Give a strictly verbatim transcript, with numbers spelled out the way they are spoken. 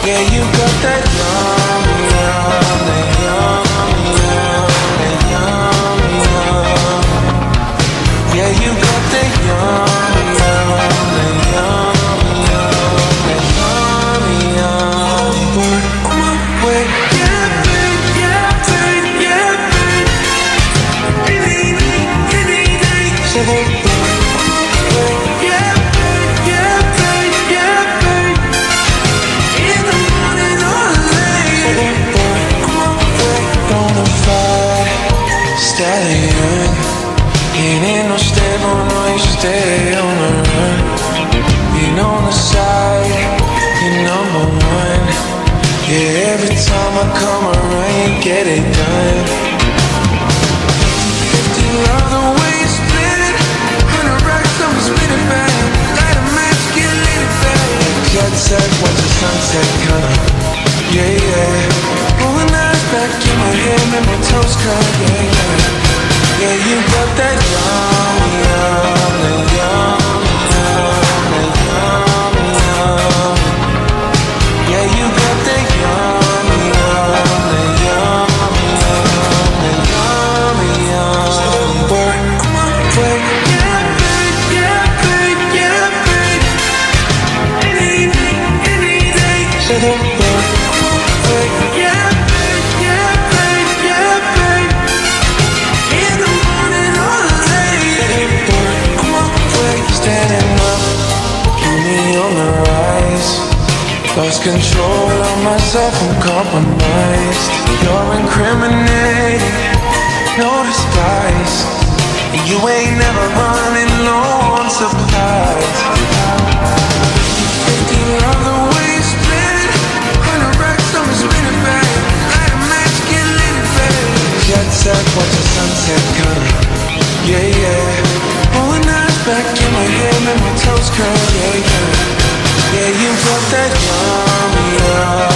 Yeah, you got that yum, yum, that yum, yum, that yum, yum. Yeah, you got that yum, yum, that yum, yum, that yum, yum. Work my way, yeah, babe, yeah, babe, yeah, babe. Any day, any day. So they work my way, yeah, babe, yeah, babe, yeah, babe. In the morning or late. So they work my way. Bonafide stallion. Ain't in no stable, no, you stay on the run. Being on the side, you're number one. Yeah, every time I come around, you get it done. Fifty love the way you split it. Hundred racks, I'ma spin it back. Light a match, get lit it back. Jet set, watch the sunset, kinda. Yeah, yeah. Rolling eyes back in my head, make my toes curl, yeah, yeah. Yeah, you got that yum, yum, that yum, yum, that yum, yum. Yeah, you got that yum, yum, that yum, yum, that yum, yum. Work my way, yeah, babe, yeah, babe, yeah, babe. Any day, any day. So they work my way, yeah, babe, yeah, babe, yeah, babe. In the morning or late. Work my way, standing up, keep me on the rise. Lost control of myself, I'm compromised. You're incriminating, no disguise. And you ain't never running low on supplies. Fifty love the way you split it. Hundred racks, I'ma spin it back. Light a match, get lit it back. Jet set, watch the sunset, kinda. Yeah, yeah. Rolling eyes back in my head, make my toes curl, yeah, yeah. Yeah, you got that yum, yum.